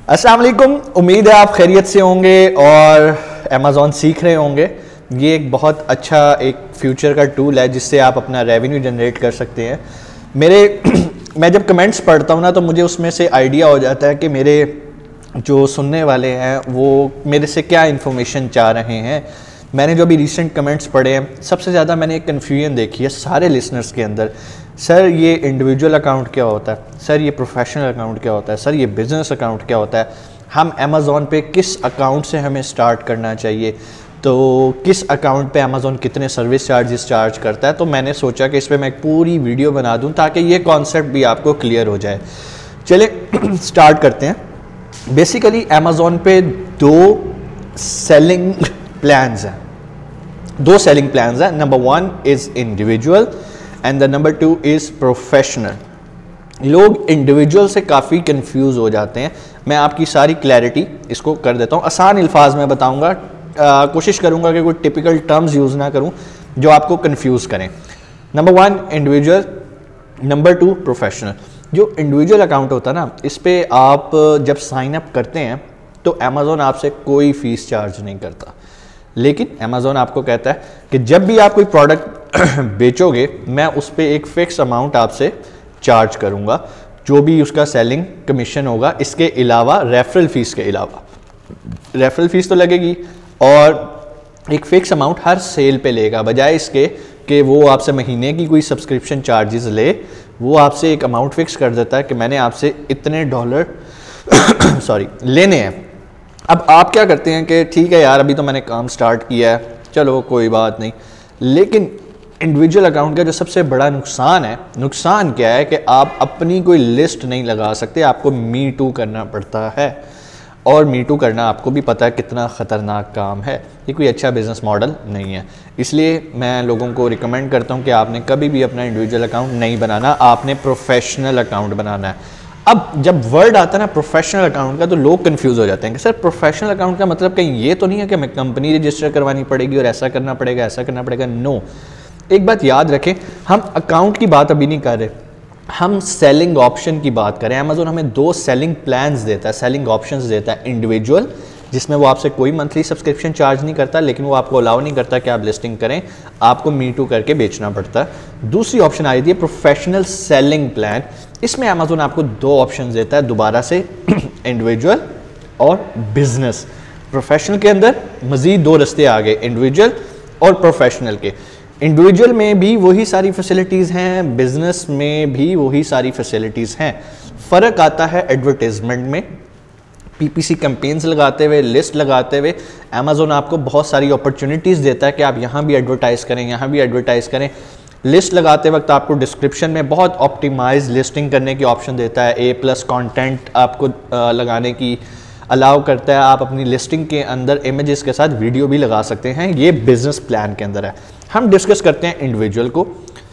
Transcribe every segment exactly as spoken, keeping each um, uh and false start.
अस्सलाम वालेकुम, उम्मीद है आप खैरियत से होंगे और अमेज़ॉन सीख रहे होंगे। ये एक बहुत अच्छा एक फ्यूचर का टूल है जिससे आप अपना रेवेन्यू जनरेट कर सकते हैं। मेरे मैं जब कमेंट्स पढ़ता हूँ ना तो मुझे उसमें से आइडिया हो जाता है कि मेरे जो सुनने वाले हैं वो मेरे से क्या इन्फॉर्मेशन चाह रहे हैं। मैंने जो भी रिसेंट कमेंट्स पढ़े हैं, सबसे ज़्यादा मैंने एक कन्फ्यूजन देखी है सारे लिसनर्स के अंदर। सर ये इंडिविजुअल अकाउंट क्या होता है, सर ये प्रोफेशनल अकाउंट क्या होता है, सर ये बिज़नेस अकाउंट क्या होता है, हम अमेज़ॉन पे किस अकाउंट से हमें स्टार्ट करना चाहिए, तो किस अकाउंट पे अमेज़ॉन कितने सर्विस चार्जेस चार्ज करता है। तो मैंने सोचा कि इस पर मैं एक पूरी वीडियो बना दूं ताकि ये कॉन्सेप्ट भी आपको क्लियर हो जाए। चले स्टार्ट करते हैं। बेसिकली अमेज़ॉन पे दो सेलिंग प्लान्स हैं, दो सेलिंग प्लान्स हैं। Number one is individual and the number two is professional. लोग इंडिविजुअल से काफ़ी कंफ्यूज हो जाते हैं। मैं आपकी सारी क्लैरिटी इसको कर देता हूँ, आसान अल्फाज में बताऊँगा। कोशिश करूँगा कि कोई टिपिकल टर्म्स यूज़ ना करूँ जो आपको कंफ्यूज करें। Number one individual, number two professional. जो इंडिविजुअल अकाउंट होता है ना, इस पर आप जब साइन अप करते हैं तो अमेज़ॉन आपसे कोई फ़ीस चार्ज नहीं करता, लेकिन अमेज़ॉन आपको कहता है कि जब भी आप कोई प्रोडक्ट बेचोगे मैं उस पर एक फ़िक्स अमाउंट आपसे चार्ज करूँगा, जो भी उसका सेलिंग कमीशन होगा, इसके अलावा रेफरल फ़ीस के अलावा। रेफरल फ़ीस तो लगेगी और एक फ़िक्स अमाउंट हर सेल पे लेगा, बजाय इसके कि वो आपसे महीने की कोई सब्सक्रिप्शन चार्जेस ले। वो आपसे एक अमाउंट फ़िक्स कर देता है कि मैंने आपसे इतने डॉलर सॉरी लेने हैं। अब आप क्या करते हैं कि ठीक है यार, अभी तो मैंने काम स्टार्ट किया है, चलो कोई बात नहीं। लेकिन इंडिविजुअल अकाउंट का जो सबसे बड़ा नुकसान है, नुकसान क्या है कि आप अपनी कोई लिस्ट नहीं लगा सकते, आपको मी टू करना पड़ता है। और मी टू करना आपको भी पता है कितना ख़तरनाक काम है। ये कोई अच्छा बिज़नेस मॉडल नहीं है। इसलिए मैं लोगों को रिकमेंड करता हूँ कि आपने कभी भी अपना इंडिविजुअल अकाउंट नहीं बनाना, आपने प्रोफेशनल अकाउंट बनाना है। अब जब वर्ड आता है ना प्रोफेशनल अकाउंट का, तो लोग कंफ्यूज हो जाते हैं कि सर प्रोफेशनल अकाउंट का मतलब कहीं ये तो नहीं है कि हमें कंपनी रजिस्टर करवानी पड़ेगी और ऐसा करना पड़ेगा, ऐसा करना पड़ेगा। नो, एक बात याद रखें, हम अकाउंट की बात अभी नहीं कर रहे, हम सेलिंग ऑप्शन की बात करें। अमेज़ॉन हमें दो सेलिंग प्लान्स देता है, सेलिंग ऑप्शंस देता है। इंडिविजुअल, जिसमें वो आपसे कोई मंथली सब्सक्रिप्शन चार्ज नहीं करता, लेकिन वो आपको अलाउ नहीं करता कि आप लिस्टिंग करें, आपको मी टू करके बेचना पड़ता है। दूसरी ऑप्शन आ रही है प्रोफेशनल सेलिंग प्लान। इसमें अमेज़ॉन आपको दो ऑप्शन देता है दोबारा से, इंडिविजुअल और बिजनेस। प्रोफेशनल के अंदर मजीद दो रस्ते आ गए, इंडिविजुअल और प्रोफेशनल के। इंडिविजुअल में भी वही सारी फैसिलिटीज़ हैं, बिजनेस में भी वही सारी फैसिलिटीज़ हैं। फ़र्क आता है एडवर्टाइजमेंट में। पीपीसी कैंपेन्स लगाते हुए, लिस्ट लगाते हुए अमेज़ॉन आपको बहुत सारी अपॉर्चुनिटीज़ देता है कि आप यहाँ भी एडवर्टाइज़ करें, यहाँ भी एडवर्टाइज़ करें। लिस्ट लगाते वक्त आपको डिस्क्रिप्शन में बहुत ऑप्टिमाइज लिस्टिंग करने की ऑप्शन देता है। ए प्लस कॉन्टेंट आपको लगाने की अलाउ करता है। आप अपनी लिस्टिंग के अंदर इमेजेस के साथ वीडियो भी लगा सकते हैं। ये बिजनेस प्लान के अंदर है। हम डिस्कस करते हैं इंडिविजुअल को।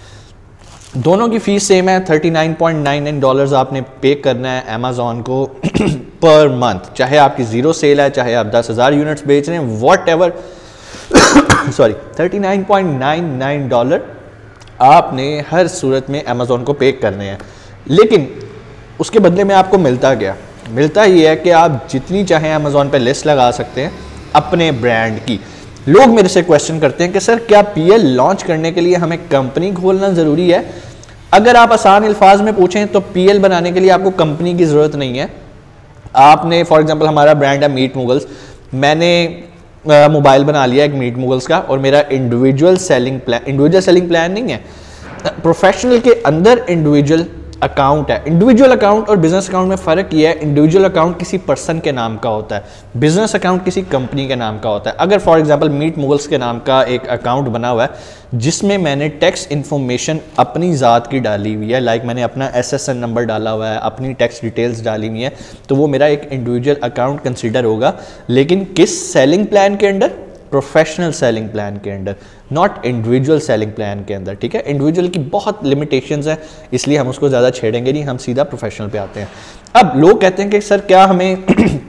दोनों की फीस सेम है, thirty nine point nine nine dollars आपने पे करना है अमेज़ॉन को पर मंथ। चाहे आपकी ज़ीरो सेल है, चाहे आप दस हज़ार यूनिट्स बेच रहे हैं, whatever sorry thirty nine point nine nine dollar आपने हर सूरत में अमेज़ॉन को पे करने हैं। लेकिन उसके बदले में आपको मिलता क्या? मिलता ये है कि आप जितनी चाहें अमेज़ॉन पे लिस्ट लगा सकते हैं अपने ब्रांड की। लोग मेरे से क्वेश्चन करते हैं कि सर क्या पीएल लॉन्च करने के लिए हमें कंपनी खोलना ज़रूरी है? अगर आप आसान अल्फाज में पूछें तो पीएल बनाने के लिए आपको कंपनी की ज़रूरत नहीं है। आपने फॉर एग्जांपल हमारा ब्रांड है मीट मुगल्स, मैंने मोबाइल बना लिया एक मीट मुगल्स का और मेरा individual selling plan, individual selling plan नहीं है, प्रोफेशनल के अंदर इंडिविजुअल अकाउंट है। इंडिविजुअल अकाउंट और बिजनेस अकाउंट में फ़र्क यह है, इंडिविजुअल अकाउंट किसी पर्सन के नाम का होता है, बिजनेस अकाउंट किसी कंपनी के नाम का होता है। अगर फॉर एग्जांपल मीट मुगल्स के नाम का एक अकाउंट बना हुआ है जिसमें मैंने टैक्स इन्फॉर्मेशन अपनी ज़ात की डाली हुई है, लाइक मैंने अपना एसएसएन नंबर डाला हुआ है, अपनी टैक्स डिटेल्स डाली हुई है, तो वो मेरा एक इंडिविजुअल अकाउंट कंसिडर होगा। लेकिन किस सेलिंग प्लान के अंडर? प्रोफेशनल सेलिंग प्लान के under, not individual selling plan के अंदर। ठीक है, इंडिविजुअल की बहुत लिमिटेशंस हैं, इसलिए हम उसको ज़्यादा छेड़ेंगे नहीं, हम सीधा प्रोफेशनल पे आते हैं। अब लोग कहते हैं कि सर क्या हमें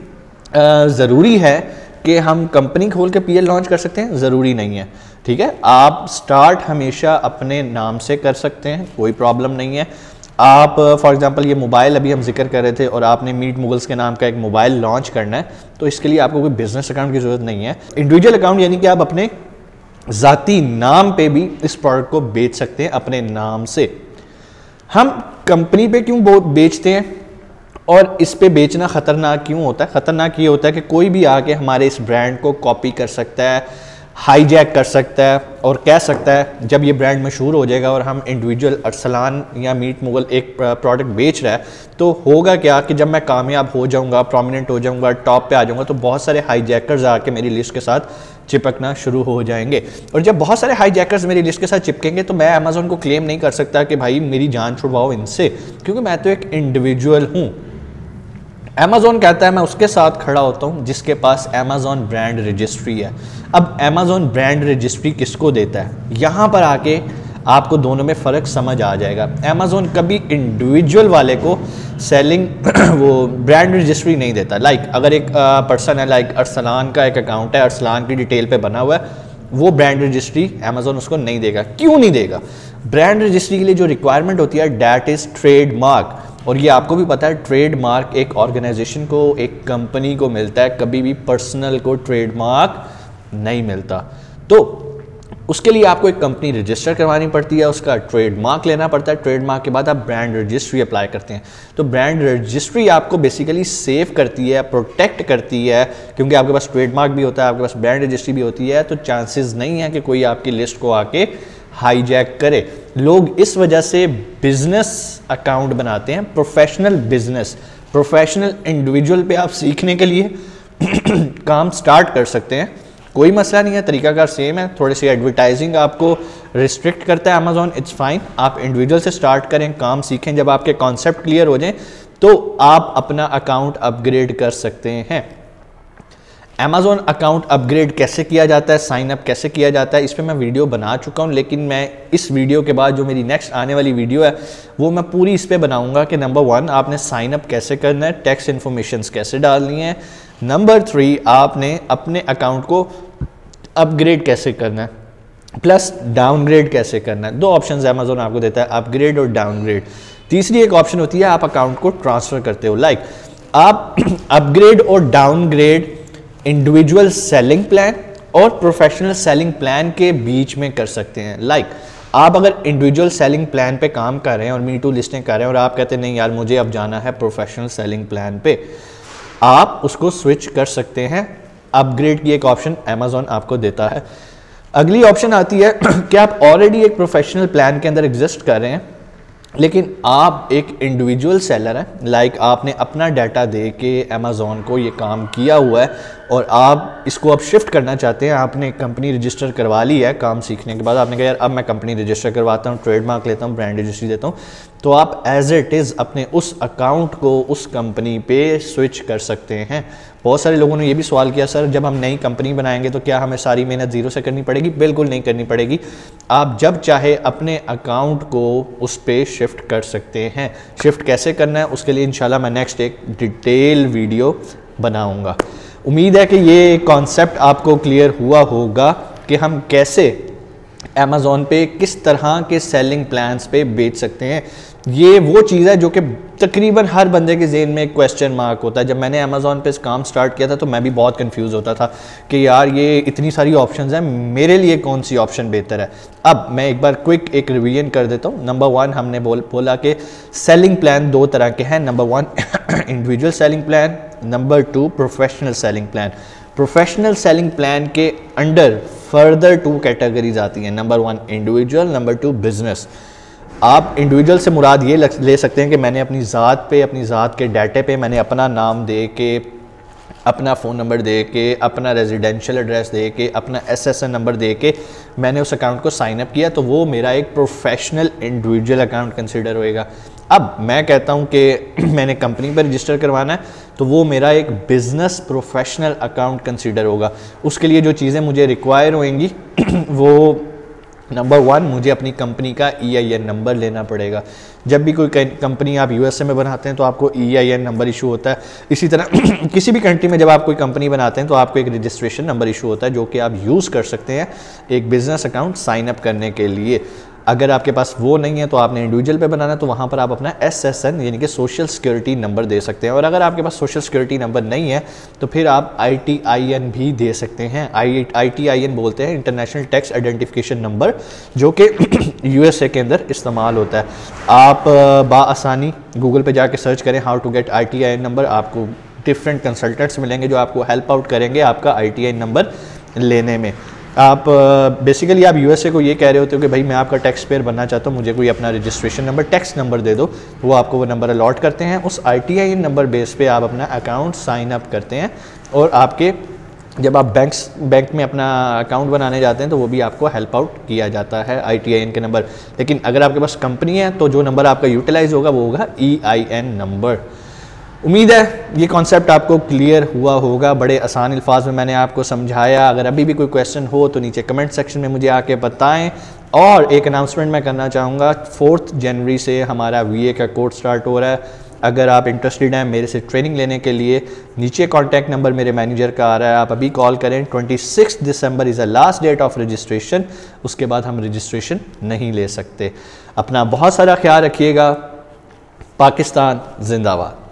ज़रूरी है कि हम कंपनी खोल के पीएल लॉन्च कर सकते हैं? ज़रूरी नहीं है। ठीक है, आप स्टार्ट हमेशा अपने नाम से कर सकते हैं, कोई प्रॉब्लम नहीं है। आप फॉर एग्जांपल ये मोबाइल अभी हम जिक्र कर रहे थे और आपने मीट मुगल्स के नाम का एक मोबाइल लॉन्च करना है, तो इसके लिए आपको कोई बिजनेस अकाउंट की ज़रूरत नहीं है। इंडिविजुअल अकाउंट यानी कि आप अपने ज़ाती नाम पे भी इस प्रोडक्ट को बेच सकते हैं अपने नाम से। हम कंपनी पे क्यों बेचते हैं और इस पे बेचना ख़तरनाक क्यों होता है? ख़तरनाक ये होता है कि कोई भी आके हमारे इस ब्रांड को कॉपी कर सकता है, हाईजैक कर सकता है और कह सकता है जब ये ब्रांड मशहूर हो जाएगा और हम इंडिविजुअल अरसलान या मीट मुगल एक प्रोडक्ट बेच रहा है तो होगा क्या कि जब मैं कामयाब हो जाऊंगा, प्रोमिनेंट हो जाऊंगा, टॉप पे आ जाऊंगा, तो बहुत सारे हाईजैकर्स आके मेरी लिस्ट के साथ चिपकना शुरू हो जाएंगे। और जब बहुत सारे हाईजैकर्स मेरी लिस्ट के साथ चिपकेंगे तो मैं अमेज़न को क्लेम नहीं कर सकता कि भाई मेरी जान छुड़वाओ इनसे, क्योंकि मैं तो एक इंडिविजुअल हूँ। अमेज़न कहता है मैं उसके साथ खड़ा होता हूँ जिसके पास अमेज़न ब्रांड रजिस्ट्री है। अब अमेज़न ब्रांड रजिस्ट्री किसको देता है, यहाँ पर आके आपको दोनों में फ़र्क समझ आ जाएगा। अमेज़न कभी इंडिविजुअल वाले को सेलिंग वो ब्रांड रजिस्ट्री नहीं देता। लाइक like, अगर एक पर्सन है, लाइक अरसलान का एक अकाउंट है, अरसलान की डिटेल पे बना हुआ है, वो ब्रांड रजिस्ट्री अमेज़न उसको नहीं देगा। क्यों नहीं देगा? ब्रांड रजिस्ट्री के लिए जो रिक्वायरमेंट होती है डैट इज़ ट्रेडमार्क। और ये आपको भी पता है ट्रेडमार्क एक ऑर्गेनाइजेशन को, एक कंपनी को मिलता है, कभी भी पर्सनल को ट्रेडमार्क नहीं मिलता। तो उसके लिए आपको एक कंपनी रजिस्टर करवानी पड़ती है, उसका ट्रेडमार्क लेना पड़ता है, ट्रेडमार्क के बाद आप ब्रांड रजिस्ट्री अप्लाई करते हैं। तो ब्रांड रजिस्ट्री आपको बेसिकली सेव करती है, प्रोटेक्ट करती है, क्योंकि आपके पास ट्रेडमार्क भी होता है, आपके पास ब्रांड रजिस्ट्री भी होती है, तो चांसेस नहीं है कि कोई आपकी लिस्ट को आके हाईजैक करे। लोग इस वजह से बिजनेस अकाउंट बनाते हैं, प्रोफेशनल बिजनेस। प्रोफेशनल इंडिविजुअल पे आप सीखने के लिए काम स्टार्ट कर सकते हैं, कोई मसला नहीं है, तरीकाकार सेम है। थोड़ी सी एडवर्टाइजिंग आपको रिस्ट्रिक्ट करता है अमेज़न, इट्स फाइन। आप इंडिविजुअल से स्टार्ट करें, काम सीखें, जब आपके कॉन्सेप्ट क्लियर हो जाएं तो आप अपना अकाउंट अपग्रेड कर सकते हैं। अमेज़न अकाउंट अपग्रेड कैसे किया जाता है, साइन अप कैसे किया जाता है, इस पर मैं वीडियो बना चुका हूं, लेकिन मैं इस वीडियो के बाद जो मेरी नेक्स्ट आने वाली वीडियो है वो मैं पूरी इस पर बनाऊंगा कि नंबर वन आपने साइन अप कैसे करना है, टैक्स इन्फॉर्मेशन कैसे डालनी है, नंबर थ्री आपने अपने अकाउंट को अपग्रेड कैसे करना है, प्लस डाउनग्रेड कैसे करना है। दो ऑप्शंस अमेज़न आपको देता है, अपग्रेड और डाउनग्रेड। तीसरी एक ऑप्शन होती है आप अकाउंट को ट्रांसफ़र करते हो। लाइक आप अपग्रेड और डाउनग्रेड इंडिविजुअल सेलिंग प्लान और प्रोफेशनल सेलिंग प्लान के बीच में कर सकते हैं। लाइक like, आप अगर इंडिविजुअल सेलिंग प्लान पे काम कर रहे हैं और मी टू लिस्टें कर रहे हैं और आप कहते हैं नहीं यार मुझे अब जाना है प्रोफेशनल सेलिंग प्लान पे, आप उसको स्विच कर सकते हैं। अपग्रेड की एक ऑप्शन अमेज़न आपको देता है। अगली ऑप्शन आती है कि आप ऑलरेडी एक प्रोफेशनल प्लान के अंदर एग्जिस्ट कर रहे हैं, लेकिन आप एक इंडिविजुअल सेलर हैं। लाइक आपने अपना डाटा दे के अमेज़न को ये काम किया हुआ है और आप इसको अब शिफ्ट करना चाहते हैं। आपने कंपनी रजिस्टर करवा ली है, काम सीखने के बाद आपने कहा यार अब मैं कंपनी रजिस्टर करवाता हूँ, ट्रेडमार्क लेता हूँ, ब्रांड रजिस्ट्री देता हूँ, तो आप एज इट इज़ अपने उस अकाउंट को उस कंपनी पे स्विच कर सकते हैं। बहुत सारे लोगों ने ये भी सवाल किया सर जब हम नई कंपनी बनाएंगे तो क्या हमें सारी मेहनत ज़ीरो से करनी पड़ेगी? बिल्कुल नहीं करनी पड़ेगी। आप जब चाहे अपने अकाउंट को उस पे शिफ्ट कर सकते हैं। शिफ्ट कैसे करना है उसके लिए इंशाल्लाह मैं नेक्स्ट एक डिटेल वीडियो बनाऊंगा। उम्मीद है कि ये कॉन्सेप्ट आपको क्लियर हुआ होगा कि हम कैसे अमेज़न पे किस तरह के सेलिंग प्लान्स पे बेच सकते हैं। ये वो चीज़ है जो कि तकरीबन हर बंदे के ज़हन में एक क्वेश्चन मार्क होता है। जब मैंने अमेज़न पे इस काम स्टार्ट किया था तो मैं भी बहुत कंफ्यूज होता था कि यार ये इतनी सारी ऑप्शंस हैं, मेरे लिए कौन सी ऑप्शन बेहतर है। अब मैं एक बार क्विक एक रिवीजन कर देता हूँ। नंबर वन हमने बोल बोला कि सेलिंग प्लान दो तरह के हैं। Number one individual selling plan, number two professional selling plan. Professional selling plan के अंडर फर्दर टू कैटेगरीज आती हैं। Number one individual, number two business. आप इंडिविजुअल से मुराद ये ले सकते हैं कि मैंने अपनी ज़ात पे, अपनी ज़ात के डाटे पे मैंने अपना नाम दे के, अपना फ़ोन नंबर दे के, अपना रेजिडेंशियल एड्रेस दे के, अपना एसएसएन नंबर दे के मैंने उस अकाउंट को साइन अप किया, तो वो मेरा एक प्रोफेशनल इंडिविजुअल अकाउंट कंसिडर होएगा। अब मैं कहता हूँ कि मैंने कंपनी पर रजिस्टर करवाना है तो वो मेरा एक बिज़नेस प्रोफेशनल अकाउंट कंसिडर होगा। उसके लिए जो चीज़ें मुझे रिक्वायर होंगी वो नंबर वन, मुझे अपनी कंपनी का ई आई एन नंबर लेना पड़ेगा। जब भी कोई कंपनी आप यूएसए में बनाते हैं तो आपको E I N number issue होता है। इसी तरह किसी भी कंट्री में जब आप कोई कंपनी बनाते हैं तो आपको एक रजिस्ट्रेशन नंबर इशू होता है जो कि आप यूज़ कर सकते हैं एक बिज़नेस अकाउंट साइन अप करने के लिए। अगर आपके पास वो नहीं है तो आपने इंडिविजुअल पे बनाना है, तो वहाँ पर आप अपना एस एस एन यानी कि सोशल सिक्योरिटी नंबर दे सकते हैं। और अगर आपके पास सोशल सिक्योरिटी नंबर नहीं है तो फिर आप आई टी आई एन भी दे सकते हैं। आई आई टी आई एन बोलते हैं इंटरनेशनल टैक्स आइडेंटिफिकेशन नंबर, जो कि यू एस ए के अंदर इस्तेमाल होता है। आप बाआसानी गूगल पे जाके सर्च करें how to get I T I N number, आपको डिफरेंट कंसल्टेंट्स मिलेंगे जो आपको हेल्प आउट करेंगे आपका I T I N number लेने में। आप बेसिकली आप यूएसए को ये कह रहे होते हो कि भाई मैं आपका टैक्स पेयर बनना चाहता हूँ, मुझे कोई अपना रजिस्ट्रेशन नंबर, टैक्स नंबर दे दो, वो आपको वो नंबर अलॉट करते हैं। उस I T I N number base पे आप अपना अकाउंट साइन अप करते हैं और आपके जब आप बैंक्स बैंक में अपना अकाउंट बनाने जाते हैं तो वो भी आपको हेल्प आउट किया जाता है आई टी आई एन के नंबर। लेकिन अगर आपके पास कंपनी है तो जो नंबर आपका यूटिलाइज होगा वो होगा ई आई एन नंबर। उम्मीद है ये कॉन्सेप्ट आपको क्लियर हुआ होगा, बड़े आसान अल्फाज में मैंने आपको समझाया। अगर अभी भी कोई क्वेश्चन हो तो नीचे कमेंट सेक्शन में मुझे आके बताएं। और एक अनाउंसमेंट मैं करना चाहूँगा, फोर्थ जनवरी से हमारा वी ए का कोर्स स्टार्ट हो रहा है। अगर आप इंटरेस्टेड हैं मेरे से ट्रेनिंग लेने के लिए, नीचे कॉन्टैक्ट नंबर मेरे मैनेजर का आ रहा है, आप अभी कॉल करें। छब्बीस December is the last date of registration, उसके बाद हम रजिस्ट्रेशन नहीं ले सकते। अपना बहुत सारा ख्याल रखिएगा। पाकिस्तान जिंदाबाद।